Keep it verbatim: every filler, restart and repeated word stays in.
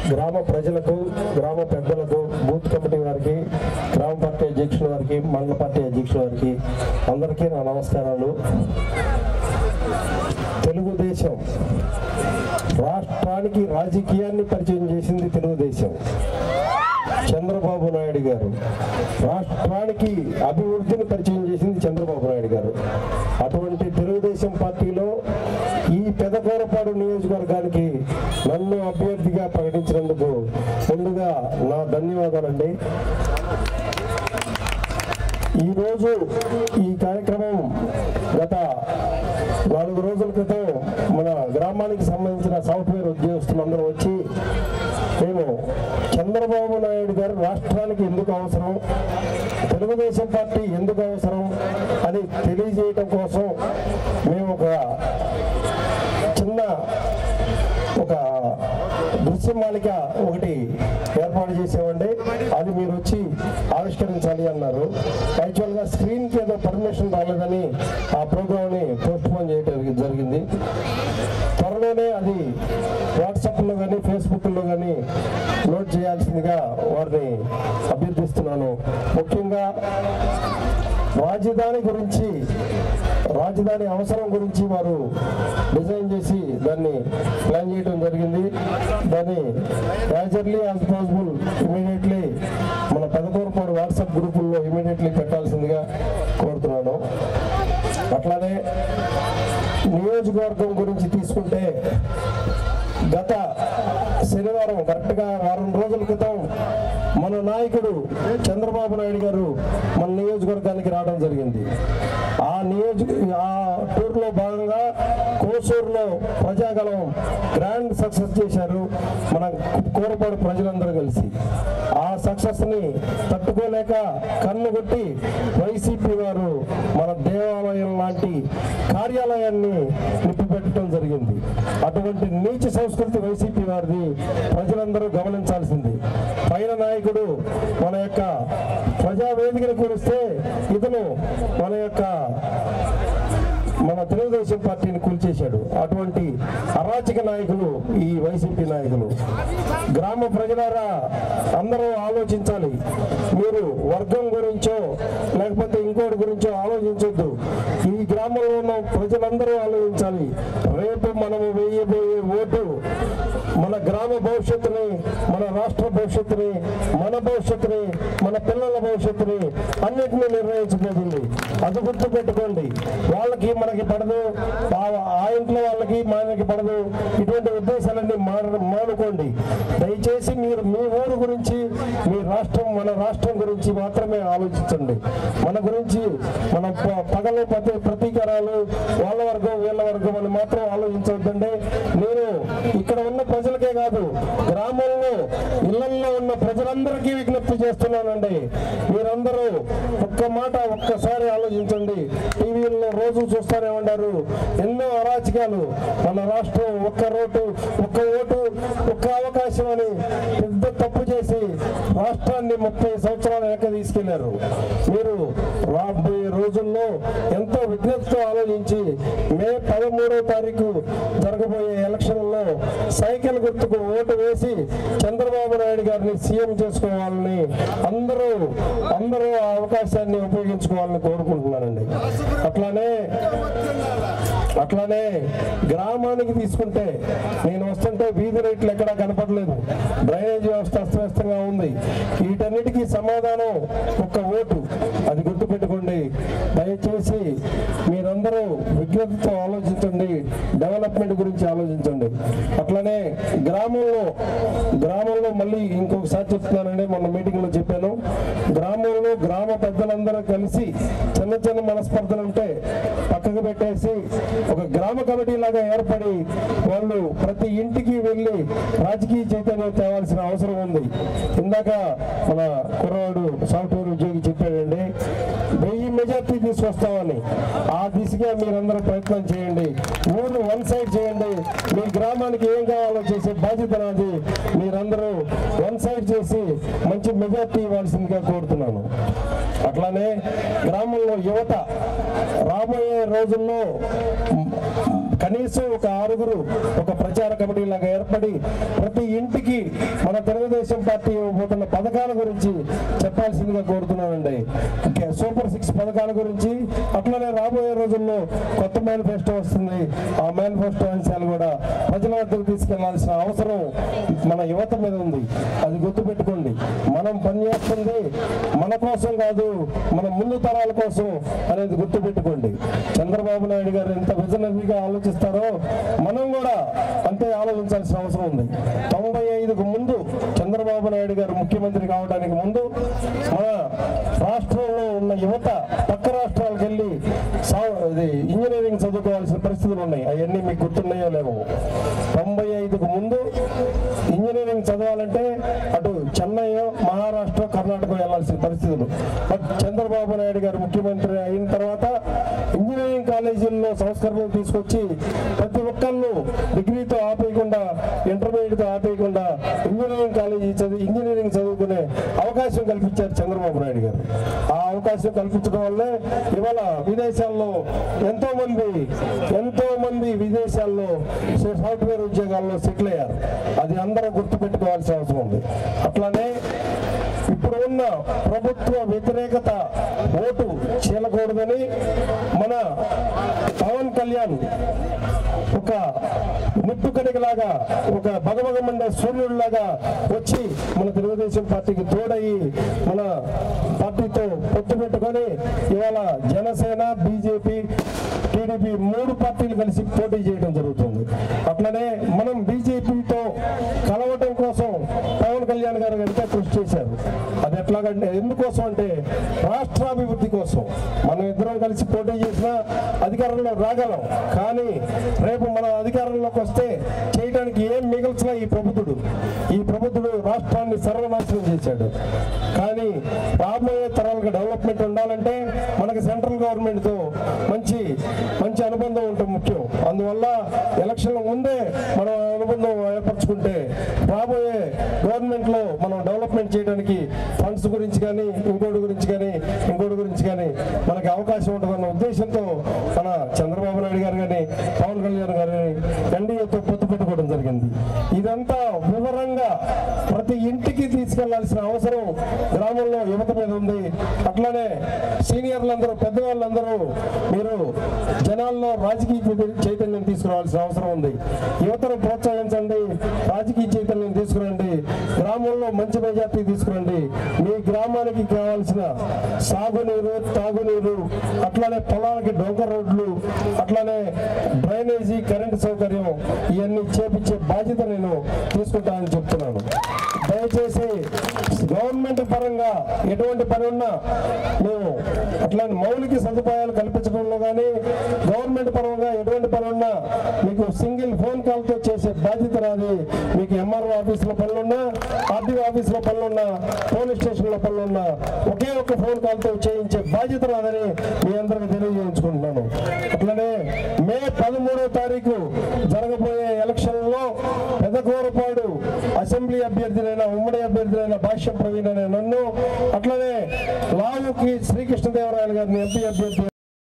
గ్రామ ప్రజలకు, గ్రామ పెద్దలకు, బూత్ కమిటీ వారికి, గ్రామ పార్టీ అధ్యక్షుల వారికి, మండల పార్టీ అధ్యక్షుల వారికి అందరికీ నా నమస్కారాలు. తెలుగుదేశం రాష్ట్రానికి రాజకీయాన్ని పరిచయం చేసింది తెలుగుదేశం. చంద్రబాబు నాయుడు గారు రాష్ట్రానికి అభివృద్ధిని పరిచయం చేసింది చంద్రబాబు నాయుడు గారు. అటువంటి తెలుగుదేశం పార్టీలో ఈ పెదకూరపాడు నియోజకవర్గానికి నన్ను అభ్యర్థిగా ప్రకటించినందుకు ముందుగా నా ధన్యవాదాలండి. ఈరోజు ఈ కార్యక్రమం గత నాలుగు రోజుల క్రితం మన గ్రామానికి సంబంధించిన సాఫ్ట్వేర్ ఉద్యోగస్తులందరూ వచ్చి మేము చంద్రబాబు నాయుడు గారు రాష్ట్రానికి ఎందుకు అవసరం, తెలుగుదేశం పార్టీ ఎందుకు అవసరం అని తెలియజేయటం కోసం మేము ఒక చిన్న ఒక దృశ్యమాలిక ఒకటి ఏర్పాటు చేసామండి. అది మీరు వచ్చి ఆవిష్కరించాలి అన్నారు. యాక్చువల్గా స్క్రీన్కి ఏదో పర్మిషన్ రాలేదని ఆ ప్రోగ్రామ్ని పోస్ట్ పోన్ చేయడం జరిగింది. త్వరలోనే అది వాట్సాప్లో కానీ ఫేస్బుక్లో కానీ నోట్ చేయాల్సిందిగా వారిని అభ్యర్థిస్తున్నాను. ముఖ్యంగా రాజధాని గురించి, రాజధాని అవసరం గురించి వారు డిజైన్ చేసి దాన్ని ప్లాన్ చేయడం జరిగింది. దాన్ని as early as possible immediately మన పెదకూరపాడు వాట్సాప్ గ్రూపుల్లో ఇమీడియట్లీ పెట్టాల్సిందిగా కోరుతున్నాను. అట్లానే నియోజకవర్గం గురించి తీసుకుంటే గత శనివారం కరెక్ట్గా వారం రోజుల క్రితం మన నాయకుడు చంద్రబాబు నాయుడు గారు మన నియోజకవర్గానికి రావడం జరిగింది. ఆ నియోజక ఆ టూర్లో భాగంగా కోసూరులో ప్రజాగలం గ్రాండ్ సక్సెస్ చేశారు మన కూరపాడు ప్రజలందరూ కలిసి. ఆ సక్సెస్ని తట్టుకోలేక కన్నుగొట్టి వైసీపీ వారు మన దేవాలయం లాంటి కార్యాలయాన్ని నిప్పిపెట్టడం జరిగింది. అటువంటి నీచ సంస్కృతి వైసీపీ వారిది ప్రజలందరూ గమనించాల్సింది. పైన నాయకుడు మన యొక్క ప్రజావేదికను కూలిస్తే ఇతను మన యొక్క మన తెలుగుదేశం పార్టీని కూల్చేశాడు. అటువంటి అరాచక నాయకులు ఈ వైసీపీ నాయకులు. గ్రామ ప్రజలారా అందరూ ఆలోచించాలి. మీరు వర్గం గురించో లేకపోతే ఇంకోటి గురించో ఆలోచించొద్దు. ఈ గ్రామంలో ఉన్న ప్రజలందరూ ఆలోచించాలి. రేపు మనము వేయబోయే ఓటు మన గ్రామ భవిష్యత్తుని, మన రాష్ట్ర భవిష్యత్తుని, మన భవిష్యత్తుని, మన పిల్లల భవిష్యత్తుని అన్నిటినీ నిర్ణయించబోతుంది. అది గుర్తు పెట్టుకోండి. వాళ్ళకి మనకి పడదు, ఆ ఇంట్లో వాళ్ళకి మనకి పడదు. ఇటువంటి ఉద్దేశాలన్నీ మానుకోండి. దయచేసి మీరు మీ ఊరు గురించి, మీ రాష్ట్రం, మన రాష్ట్రం గురించి మాత్రమే ఆలోచించండి. మన గురించి మన పగలు ప్రతి ప్రతీకారాలు వాళ్ళ వర్గం వీళ్ళ వర్గం అని మాత్రం ఆలోచించవద్దండి. నేను ఇక్కడ ఉన్న ప్రజలకే కాదు, గ్రామంలో ఇళ్లలో ఉన్న ప్రజలందరికీ విజ్ఞప్తి చేస్తున్నానండి. మీరందరూ ఒక్క మాట ఒక్కసారి ఆలోచించండి. టీవీల్లో రోజు చూస్తూనే ఉన్నారు ఎన్నో అరాచకాలు. మన రాష్ట్రం ఒక్క రోటు, ఒక్క ఓటు, ఒక్క అవకాశం అని పెద్ద తప్పు చేసి రాష్ట్రాన్ని ముప్పై సంవత్సరాలు వెనక తీసుకెళ్లారు. మీరు రాబోయే రోజుల్లో ఎంతో విజ్ఞప్తితో ఆలోచించి మే పదమూడవ తారీఖు జరగబోయే ఎలక్షన్లో సైకిల్ గుర్తుకు ఓటు వేసి చంద్రబాబు నాయుడు గారిని సీఎం చేసుకోవాలని అందరూ అందరూ ఆ అవకాశాన్ని ఉపయోగించుకోవాలని కోరుకుంటున్నానండి. అట్లానే అట్లానే గ్రామానికి తీసుకుంటే నేను వస్తుంటే వీధి రేట్లు ఎక్కడా కనపడలేదు. డ్రైనేజ్ వ్యవస్థ అస్తవ్యస్తంగా ఉంది. వీటన్నిటికీ సమాధానం ఒక్క ఓటు. అది గుర్తుపెట్టుకోండి. దయచేసి మీరందరూ విజ్ఞప్తితో ఆలోచించండి. డెవలప్మెంట్ గురించి ఆలోచించండి. అట్లనే గ్రామంలో గ్రామంలో మళ్ళీ ఇంకొకసారి చెప్తున్నానండి, మొన్న మీటింగ్లో చెప్పాను. గ్రామంలో గ్రామ పెద్దలందరూ కలిసి చిన్న చిన్న మనస్పర్ధలు ఉంటే పక్కకు పెట్టేసి ఒక గ్రామ కమిటీ లాగా ఏర్పడి వాళ్ళు ప్రతి ఇంటికి వెళ్ళి రాజకీయ చైతన్యం తేవాల్సిన అవసరం ఉంది. ఇందాక మన కుర్రాడు సాఫ్ట్వేర్ ఉద్యోగి చెప్పాడండి, వెయ్యి మెజార్టీ తీసుకొస్తామని. ఆ దిశగా మీరందరూ ప్రయత్నం చేయండి. ఊరు వన్ సైడ్ చేయండి. మీ గ్రామానికి ఏం కావాలో చేసే బాధ్యత నాది. మీరందరూ వన్ సైడ్ చేసి మంచి మెజార్టీ ఇవ్వాల్సిందిగా కోరుతున్నాను. అట్లానే గ్రామంలో యువత రాబోయే రోజుల్లో కనీసం ఒక ఆరుగురు ఒక ప్రచార కమిటీ లాగా ఏర్పడి ప్రతి ఇంటికి మన తెలుగుదేశం పార్టీ ఇవ్వబోతున్న పథకాల గురించి చెప్పాల్సిందిగా కోరుతున్నానండి. సూపర్ సిక్స్ పథకాల గురించి, అట్లనే రాబోయే రోజుల్లో కొత్త మేనిఫెస్టో వస్తుంది. ఆ మేనిఫెస్టో అంశాలు కూడా ప్రజల వద్దకు తీసుకెళ్లాల్సిన అవసరం మన యువత మీద ఉంది. అది గుర్తుపెట్టుకోండి. మనం పనిచేస్తుంది మన కోసం కాదు, మన ముందు తరాల కోసం అనేది గుర్తుపెట్టుకోండి. చంద్రబాబు నాయుడు గారు ఎంత విజనరీగా ఆలోచిస్తారో మనం కూడా అంతే ఆలోచించాల్సిన అవసరం ఉంది. తొంభై ఐదుకు ముందు చంద్రబాబు నాయుడు గారు ముఖ్యమంత్రి కావడానికి ముందు మన రాష్ట్రంలో ఉన్న యువత పక్క రాష్ట్రాలకు వెళ్ళి ఇంజనీరింగ్ చదువుకోవాల్సిన పరిస్థితులు ఉన్నాయి. అవన్నీ మీకు గుర్తున్నాయో లేవో. తొంభై ఐదుకు ముందు ఇంజనీరింగ్ చదవాలంటే అటు చెన్నై, మహారాష్ట్ర, కర్ణాటక వెళ్లాల్సిన పరిస్థితులు. బట్ చంద్రబాబు నాయుడు గారు ముఖ్యమంత్రి అయిన తర్వాత ఇంజనీరింగ్ కాలేజీల్లో సంస్కరణలు తీసుకొచ్చి ప్రతి ఒక్కళ్ళు డిగ్రీతో ఆపేయకుండా, ఇంటర్మీడియట్తో ఆపేయకుండా ఇంజనీరింగ్ కాలేజీ చదివి ఇంజనీరింగ్ చదువుకునే అవకాశం కల్పించారు చంద్రబాబు నాయుడు గారు. ఆ అవకాశం కల్పించడం వల్లే ఇవాళ విదేశాల్లో ఎంతో మంది ఎంతో మంది విదేశాల్లో సాఫ్ట్వేర్ ఉద్యోగాల్లో సెటిల్ అయ్యారు. అది అందరూ గుర్తుపెట్టుకోవాల్సిన అవసరం ఉంది. అట్లానే ఇప్పుడు ఉన్న ప్రభుత్వ వ్యతిరేకత ఓటు చీలకూడదని మన పవన్ కళ్యాణ్ ఒక నిప్పు కణికలాగా, ఒక భగభగమండే సూర్యుడిలాగా వచ్చి మన తెలుగుదేశం పార్టీకి తోడయి మన పార్టీతో పొత్తు పెట్టుకొని ఇవాళ జనసేన, బీజేపీ, టీడీపీ మూడు పార్టీలు కలిసి పోటీ చేయడం జరుగుతుంది. అట్లనే మనం బీజేపీతో కలవటం కోసం పవన్ కళ్యాణ్ గారు ఎంతో కృషి చేశారు. అది ఎట్లాగంటే ఎందుకోసం అంటే రాష్ట్రాభివృద్ధి కోసం. మనం ఇద్దరం కలిసి పోటీ చేసినా అధికారంలో రాగలం, కానీ రేపు మనం అధికారంలోకి వస్తే చేయడానికి ఏం మిగిల్చిన ఈ ప్రభుత్వుడు ఈ ప్రభుత్వుడు రాష్ట్రాన్ని సర్వనాశనం చేశాడు. కానీ రాబోయే తరాలకు డెవలప్మెంట్ ఉండాలంటే మనకి సెంట్రల్ గవర్నమెంట్తో మంచి మంచి అనుబంధం ఉండటం ముఖ్యం. అందువల్ల ఎలక్షన్ల ముందే మనం అనుబంధం ఏర్పరచుకుంటే రాబోయే గవర్నమెంట్ లో మనం డెవలప్మెంట్ చేయడానికి ఫండ్స్ గురించి కానీ ఇంకోటి గురించి కానీ ఇంకోటి గురించి కానీ మనకి అవకాశం ఉంటుందన్న ఉద్దేశంతో మన చంద్రబాబు నాయుడు గారు కానీ పవన్ కళ్యాణ్ గారు కానీ ఎన్డీఏతో పొత్తు పెట్టుకోవడం జరిగింది. ఇదంతా వివరంగా ప్రతి ఇంటికి తీసుకెళ్లాల్సిన అవసరం గ్రామంలో యువత మీద ఉంది. అట్లానే సీనియర్లందరూ, పెద్దవాళ్ళందరూ మీరు జనాల్లో రాజకీయ చైతన్యం తీసుకురావాల్సిన అవసరం ఉంది. యువతను ప్రోత్సహించండి, రాజకీయ చైతన్యం తీసుకురండి, గ్రామంలో మంచి మెజార్టీ తీసుకురండి. మీ గ్రామానికి కావాల్సిన సాగునీరు, తాగునీరు, అట్లానే పొలాలకి డొంక రోడ్లు, అట్లానే డ్రైనేజీ, కరెంటు సౌకర్యం ఇవన్నీ చేపించే బాధ్యత నేను తీసుకుంటానని చెప్తున్నాను. దయచేసి గవర్నమెంట్ పరంగా ఎటువంటి పని ఉన్నా మేము అట్లాంటి మౌలిక సదుపాయాలు కల్పించడంలో కానీ గవర్నమెంట్ పరంగా ఎటువంటి పని ఉన్నా మీకు సింగిల్ ఫోన్ కాల్తో చేసే బాధ్యత రాదు. మీకు ఎంఆర్ఓ ఆఫీసులో పనులున్నా, ఆర్డీఓ ఆఫీసులో పనులున్నా, పోలీస్ స్టేషన్లో పనులున్నా ఒకే ఒక్క ఫోన్ కాల్తో చేయించే బాధ్యత రాదని మీ అందరికీ తెలియజేయించుకుంటున్నాను. అట్లనే మే పదమూడో తారీఖు జరగబోయే ఎలక్షన్లో పెదకూరపాడు అసెంబ్లీ అభ్యర్థులైన, ఉమ్మడి అభ్యర్థులైన భాష్యం ప్రవీణ్ అనే నన్ను, అట్లనే లావుకి శ్రీకృష్ణదేవరాయలు గారిని ఎంపీ అభ్యర్థి